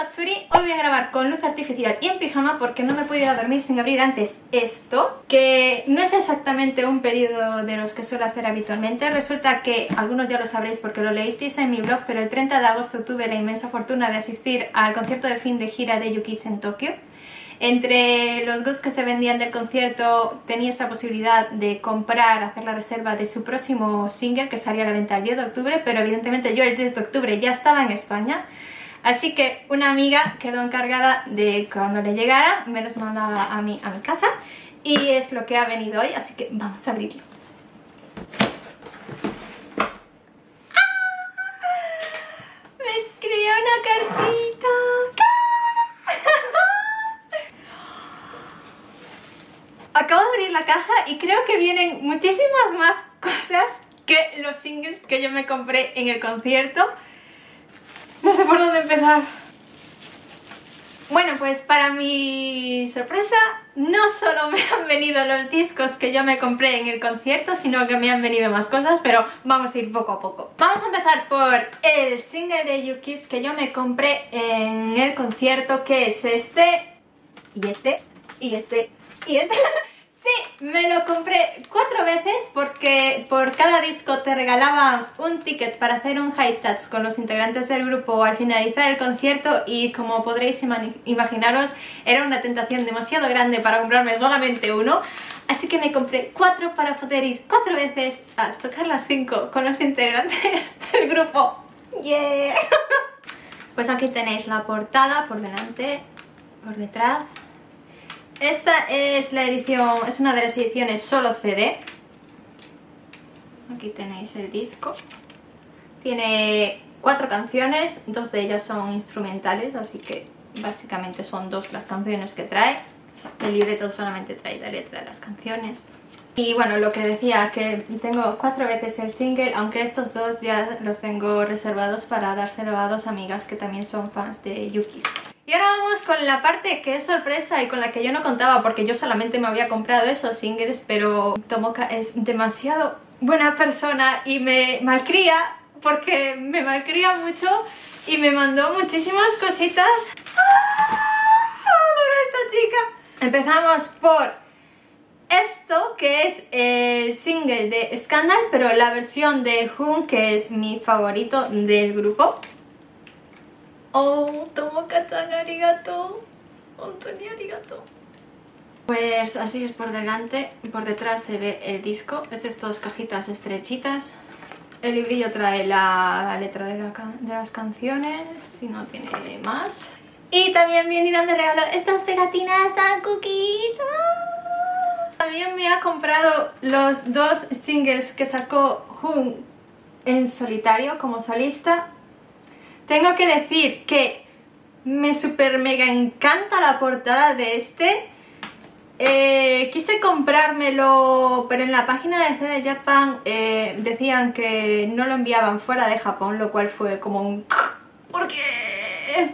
Matsuri. Hoy voy a grabar con luz artificial y en pijama porque no me he podido dormir sin abrir antes esto, que no es exactamente un pedido de los que suelo hacer habitualmente. Resulta que algunos ya lo sabréis porque lo leísteis en mi blog, pero el 30 de agosto tuve la inmensa fortuna de asistir al concierto de fin de gira de Yuki's en Tokio. Entre los goods que se vendían del concierto tenía esta posibilidad de comprar, hacer la reserva de su próximo single que salía a la venta el 10 de octubre, pero evidentemente yo el 10 de octubre ya estaba en España, así que una amiga quedó encargada de cuando le llegara me los mandaba a mi casa y es lo que ha venido hoy, así que vamos a abrirlo. Me escribió una cartita. Acabo de abrir la caja y creo que vienen muchísimas más cosas que los singles que yo me compré en el concierto. No sé por dónde empezar. Bueno, pues para mi sorpresa, no solo me han venido los discos que yo me compré en el concierto, sino que me han venido más cosas, pero vamos a ir poco a poco. Vamos a empezar por el single de Yuki's que yo me compré en el concierto, que es este, y este, y este, y este. Sí, me lo compré 4 veces porque por cada disco te regalaban un ticket para hacer un high touch con los integrantes del grupo al finalizar el concierto y como podréis imaginaros era una tentación demasiado grande para comprarme solamente uno, así que me compré 4 para poder ir 4 veces a tocar las 5 con los integrantes del grupo. ¡Yeah! Pues aquí tenéis la portada por delante, por detrás. Esta es la edición, es una de las ediciones solo CD. Aquí tenéis el disco. Tiene 4 canciones, 2 de ellas son instrumentales, así que básicamente son 2 las canciones que trae. El libreto solamente trae la letra de las canciones. Y bueno, lo que decía, que tengo 4 veces el single, aunque estos 2 ya los tengo reservados para dárselo a 2 amigas que también son fans de Yuki's. Y ahora vamos con la parte que es sorpresa y con la que yo no contaba porque yo solamente me había comprado esos singles, pero Tomoka es demasiado buena persona y me malcría, porque me malcría mucho y me mandó muchísimas cositas. ¡Ah! ¡Adoro a esta chica! Empezamos por esto, que es el single de Scandal, pero la versión de Hoon, que es mi favorito del grupo. Oh, Tomoka-chan, arigato. Ontoni arigato. Pues así es por delante, por detrás se ve el disco. Es de estas cajitas estrechitas. El librillo trae la letra de las canciones, si no tiene más. Y también vienen de regalo estas pegatinas tan cuquitas. También me ha comprado los 2 singles que sacó Hoon en solitario como solista. Tengo que decir que me super mega encanta la portada de este. Quise comprármelo, pero en la página de CD Japan decían que no lo enviaban fuera de Japón, lo cual fue como un... ¿Por qué?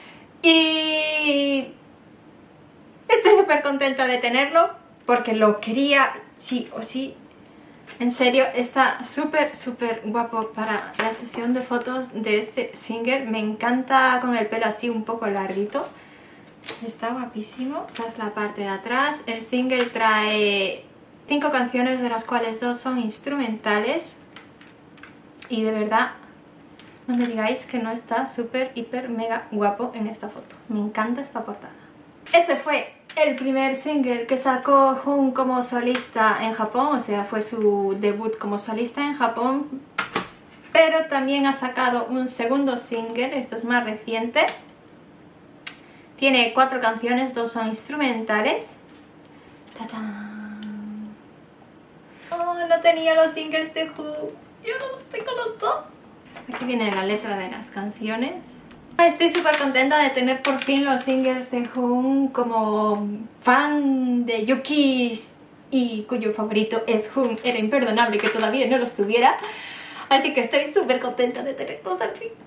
Y estoy súper contenta de tenerlo porque lo quería sí o sí. En serio, está súper guapo para la sesión de fotos de este single. Me encanta con el pelo así un poco larguito. Está guapísimo. Esta es la parte de atrás. El single trae 5 canciones, de las cuales 2 son instrumentales. Y de verdad, no me digáis que no está súper, hiper, mega guapo en esta foto. Me encanta esta portada. Este fue el primer single que sacó Hoon como solista en Japón, o sea, fue su debut como solista en Japón, pero también ha sacado un segundo single, esto es más reciente. Tiene 4 canciones, 2 son instrumentales. ¡Tachán! Oh, no tenía los singles de Hoon, yo no tengo los 2. Aquí viene la letra de las canciones. Estoy súper contenta de tener por fin los singles de Hoon como fan de Yuki's y cuyo favorito es Hoon. Era imperdonable que todavía no los tuviera, así que estoy súper contenta de tenerlos al fin.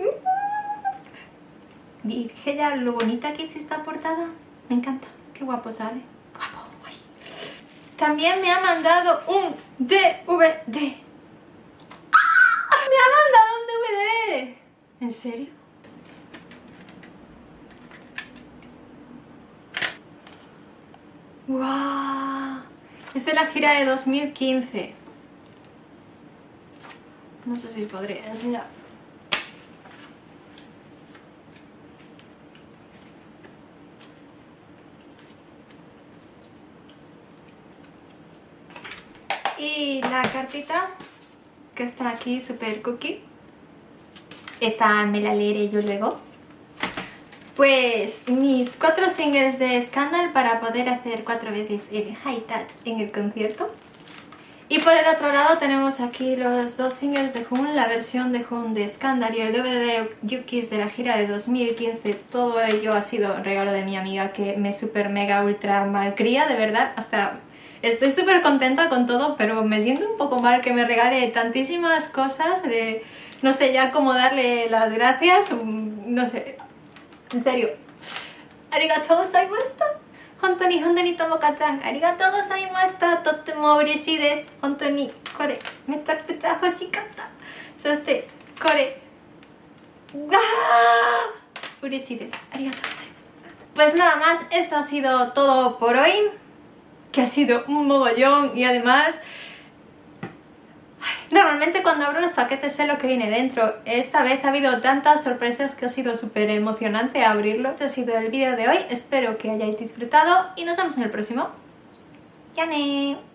Dije ya lo bonita que es esta portada. Me encanta, qué guapo sale. Guapo. Ay. También me ha mandado un DVD. ¡Ah! Me ha mandado un DVD. ¿En serio? ¡Wow! Es de la gira de 2015. No sé si podría enseñar. Y la cartita que está aquí, super cookie. Esta me la leeré yo luego. Pues mis 4 singles de Scandal para poder hacer 4 veces el high touch en el concierto. Y por el otro lado tenemos aquí los 2 singles de Hoon, la versión de Hoon de Scandal y el DVD de Yuki's de la gira de 2015. Todo ello ha sido un regalo de mi amiga que me super mega ultra malcría, de verdad. Hasta estoy súper contenta con todo, pero me siento un poco mal que me regale tantísimas cosas. No sé ya cómo darle las gracias, no sé. En serio. Arigatou gozaimashita. Hontoni Tomoka-chan, arigatou gozaimashita. Totemo ureshii desu. Hontoni, kore, mechakucha hoshikatta. Soste, kore. Ureshii desu. Arigatou gozaimashita. Pues nada más, esto ha sido todo por hoy. Que ha sido un mogollón y además... Normalmente cuando abro los paquetes sé lo que viene dentro. Esta vez ha habido tantas sorpresas que ha sido súper emocionante abrirlo. Este ha sido el vídeo de hoy. Espero que hayáis disfrutado y nos vemos en el próximo. ¡Yane!